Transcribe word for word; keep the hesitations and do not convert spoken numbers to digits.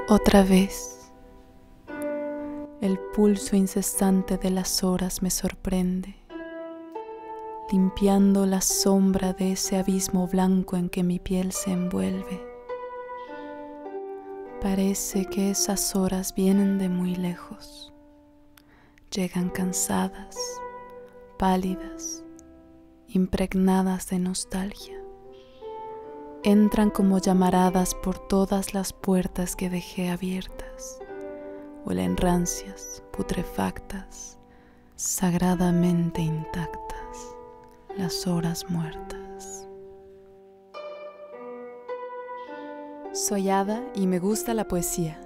Otra vez, el pulso incesante de las horas me sorprende, limpiando la sombra de ese abismo blanco en que mi piel se envuelve. Parece que esas horas vienen de muy lejos, llegan cansadas, pálidas, impregnadas de nostalgia. Entran como llamaradas por todas las puertas que dejé abiertas, huelen rancias, putrefactas, sagradamente intactas, las horas muertas. Soy Ada y me gusta la poesía.